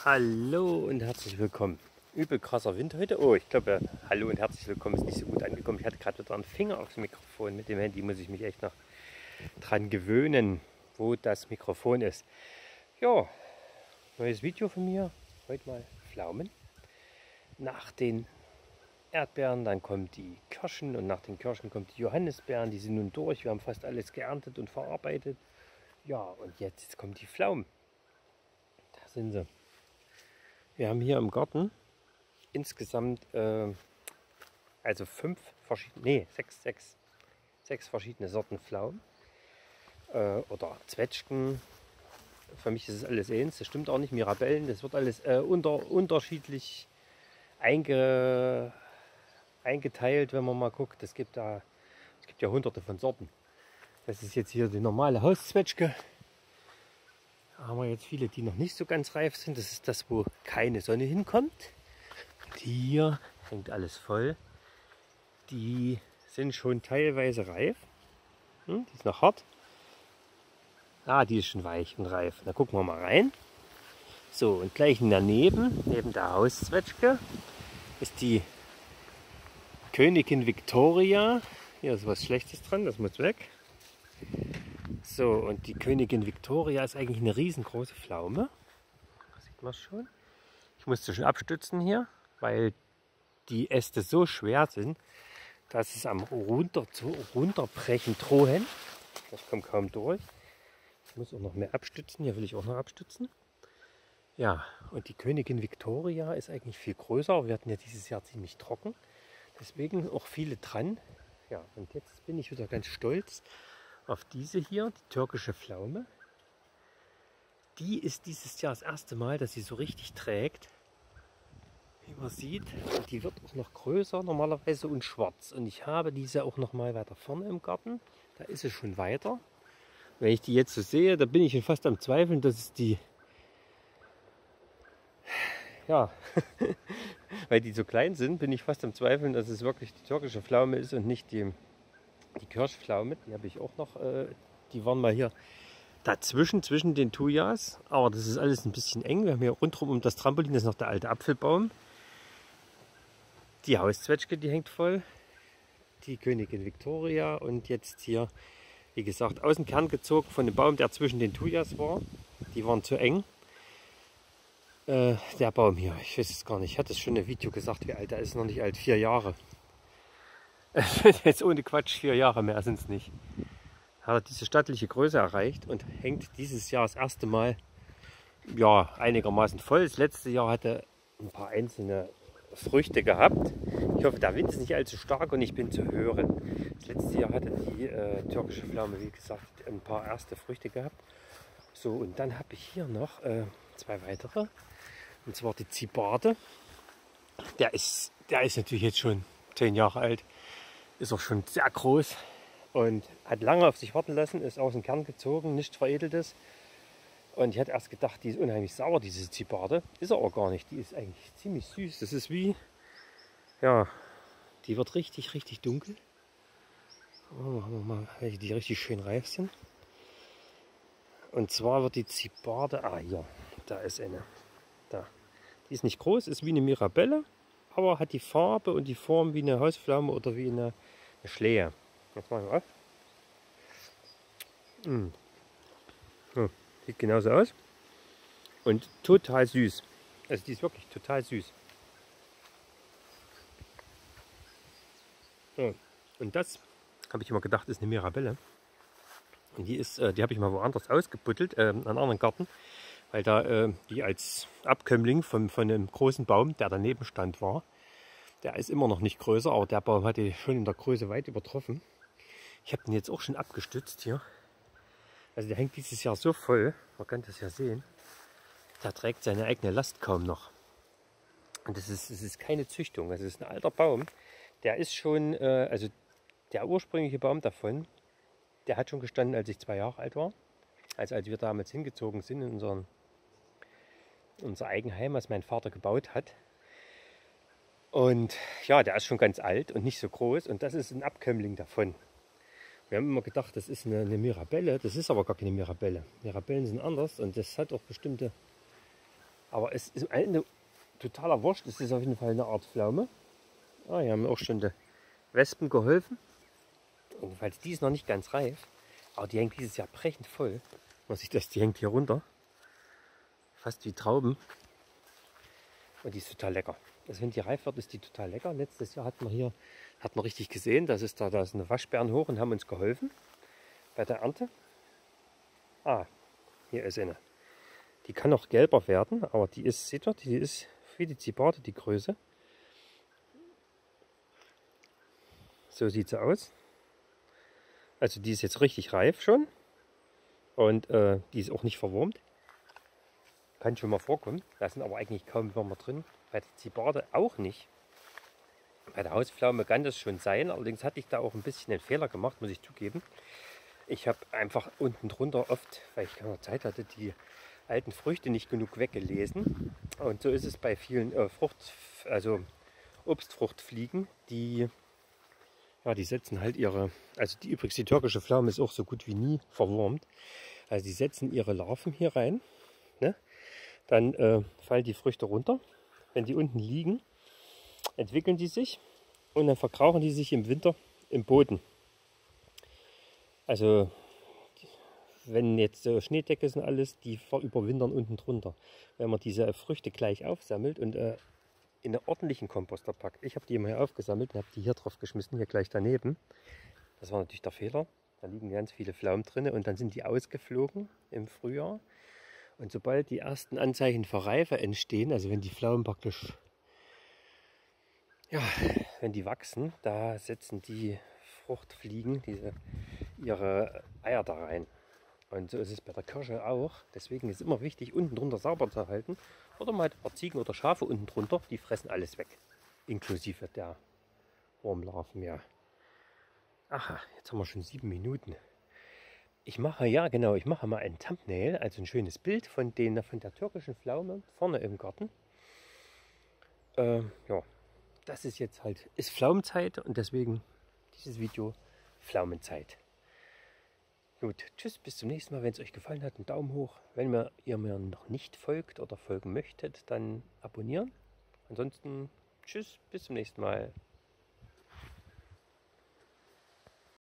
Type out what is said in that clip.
Hallo und herzlich willkommen. Übel krasser Wind heute. Oh, ich glaube, hallo und herzlich willkommen ist nicht so gut angekommen. Ich hatte gerade wieder einen Finger aufs Mikrofon. Mit dem Handy muss ich mich echt noch dran gewöhnen, wo das Mikrofon ist. Ja, neues Video von mir. Heute mal Pflaumen. Nach den Erdbeeren, dann kommen die Kirschen und nach den Kirschen kommen die Johannisbeeren. Die sind nun durch. Wir haben fast alles geerntet und verarbeitet. Ja, und jetzt kommen die Pflaumen. Da sind sie. Wir haben hier im Garten insgesamt also sechs verschiedene Sorten Pflaumen oder Zwetschgen. Für mich ist es alles eins, das stimmt auch nicht, Mirabellen, das wird alles unterschiedlich eingeteilt, wenn man mal guckt. Es gibt ja hunderte von Sorten. Das ist jetzt hier die normale Hauszwetschge. Da haben wir jetzt viele, die noch nicht so ganz reif sind. Das ist das, wo keine Sonne hinkommt. Hier hängt alles voll. Die sind schon teilweise reif. Die ist noch hart. Ah, die ist schon weich und reif. Da gucken wir mal rein. So, und gleich daneben, neben der Hauszwetschge, ist die Königin Victoria. Hier ist was Schlechtes dran, das muss weg. So, und die Königin Victoria ist eigentlich eine riesengroße Pflaume. Da sieht man es schon. Ich musste schon abstützen hier, weil die Äste so schwer sind, dass es am runterbrechen drohen. Das kommt kaum durch. Ich muss auch noch mehr abstützen. Hier will ich auch noch abstützen. Ja, und die Königin Victoria ist eigentlich viel größer. Wir hatten ja dieses Jahr ziemlich trocken. Deswegen auch viele dran. Ja, und jetzt bin ich wieder ganz stolz auf diese hier, die türkische Pflaume. Die ist dieses Jahr das erste Mal, dass sie so richtig trägt. Wie man sieht, die wird auch noch größer normalerweise und schwarz. Und ich habe diese auch noch mal weiter vorne im Garten. Da ist sie schon weiter. Wenn ich die jetzt so sehe, da bin ich schon fast am Zweifeln, dass es die, ja, weil die so klein sind, bin ich fast am Zweifeln, dass es wirklich die türkische Pflaume ist und nicht die Kirschpflaume. Die habe ich auch noch, die waren mal hier dazwischen, zwischen den Thujas. Aber das ist alles ein bisschen eng. Wir haben hier rundherum um das Trampolin, das ist noch der alte Apfelbaum. Die Hauszwetschge, die hängt voll. Die Königin Victoria und jetzt hier, wie gesagt, aus dem Kern gezogen von dem Baum, der zwischen den Thujas war. Die waren zu eng. Der Baum hier, ich weiß es gar nicht. Ich hatte es schon im Video gesagt, wie alt er ist. Noch nicht alt, 4 Jahre. Jetzt ohne Quatsch, 4 Jahre mehr sind es nicht. Hat er diese stattliche Größe erreicht und hängt dieses Jahr das erste Mal ja, einigermaßen voll. Das letzte Jahr hatte ein paar einzelne Früchte gehabt. Ich hoffe, der Wind ist nicht allzu stark und ich bin zu hören. Das letzte Jahr hatte die türkische Pflaume, wie gesagt, ein paar erste Früchte gehabt. So, und dann habe ich hier noch 2 weitere. Und zwar die Zibarde. Der ist natürlich jetzt schon 10 Jahre alt. Ist auch schon sehr groß und hat lange auf sich warten lassen. Ist aus dem Kern gezogen, nichts Veredeltes. Und ich hatte erst gedacht, die ist unheimlich sauer, diese Zibarde. Ist er aber gar nicht. Die ist eigentlich ziemlich süß. Das ist wie, ja, die wird richtig, richtig dunkel. Oh, haben wir mal welche, die richtig schön reif sind. Und zwar wird die Zibarde, hier, da ist eine. Da. Die ist nicht groß, ist wie eine Mirabelle, aber hat die Farbe und die Form wie eine Hauspflaume oder wie eine Schlehe. Jetzt machen wir auf. So, sieht genauso aus. Und total süß. Also die ist wirklich total süß. So. Und das habe ich immer gedacht, ist eine Mirabelle. Und die habe ich mal woanders ausgebuddelt, einen anderen Garten. Weil da die als Abkömmling von einem großen Baum, der daneben stand, war. Der ist immer noch nicht größer, aber der Baum hatte schon in der Größe weit übertroffen. Ich habe den jetzt auch schon abgestützt hier. Also der hängt dieses Jahr so voll, man kann das ja sehen. Der trägt seine eigene Last kaum noch. Und es ist keine Züchtung, das ist ein alter Baum. Der ist schon, also der ursprüngliche Baum davon, der hat schon gestanden, als ich 2 Jahre alt war. Also als wir damals hingezogen sind in unser Eigenheim, was mein Vater gebaut hat. Und ja, der ist schon ganz alt und nicht so groß. Und das ist ein Abkömmling davon. Wir haben immer gedacht, das ist eine Mirabelle. Das ist aber gar keine Mirabelle. Mirabellen sind anders und das hat auch bestimmte Aber es ist eine totaler Wurst. Es ist auf jeden Fall eine Art Pflaume. Ah, hier haben mir auch schon die Wespen geholfen. Jedenfalls, die ist noch nicht ganz reif. Aber die hängt dieses Jahr brechend voll. Man sieht das, die hängt hier runter. Fast wie Trauben. Und die ist total lecker. Also wenn die reif wird, ist die total lecker. Letztes Jahr hat man richtig gesehen, da ist eine Waschbären hoch und haben uns geholfen bei der Ernte. Ah, hier ist eine. Die kann noch gelber werden, aber die ist, seht ihr, die ist wie die Zibarte, die Größe. So sieht sie aus. Also die ist jetzt richtig reif schon. Und die ist auch nicht verwurmt. Kann schon mal vorkommen. Da sind aber eigentlich kaum Würmer drin. Bei der Zibarte auch nicht. Bei der Hauspflaume kann das schon sein. Allerdings hatte ich da auch ein bisschen einen Fehler gemacht, muss ich zugeben. Ich habe einfach unten drunter oft, weil ich keine Zeit hatte, die alten Früchte nicht genug weggelesen. Und so ist es bei vielen Obstfruchtfliegen, die setzen halt übrigens die türkische Pflaume ist auch so gut wie nie verwurmt. Also die setzen ihre Larven hier rein, ne? Dann fallen die Früchte runter. Wenn die unten liegen, entwickeln die sich und dann verkrauchen die sich im Winter im Boden. Also wenn jetzt so Schneedecke sind alles, die überwintern unten drunter. Wenn man diese Früchte gleich aufsammelt und in einen ordentlichen Komposter packt. Ich habe die immer hier aufgesammelt und habe die hier drauf geschmissen, hier gleich daneben. Das war natürlich der Fehler. Da liegen ganz viele Pflaumen drin und dann sind die ausgeflogen im Frühjahr. Und sobald die ersten Anzeichen für Reife entstehen, also wenn die Pflaumen praktisch, ja, wenn die wachsen, da setzen die Fruchtfliegen ihre Eier da rein. Und so ist es bei der Kirsche auch. Deswegen ist es immer wichtig, unten drunter sauber zu halten. Oder mal ein paar Ziegen oder Schafe unten drunter, die fressen alles weg. Inklusive der Wurmlarven, ja. Aha, jetzt haben wir schon 7 Minuten. Ich mache mal ein Thumbnail, also ein schönes Bild von der türkischen Pflaume vorne im Garten. Ja, das ist jetzt ist Pflaumenzeit und deswegen dieses Video Pflaumenzeit. Gut, tschüss, bis zum nächsten Mal. Wenn es euch gefallen hat, einen Daumen hoch. Wenn ihr mir noch nicht folgt oder folgen möchtet, dann abonnieren. Ansonsten tschüss, bis zum nächsten Mal.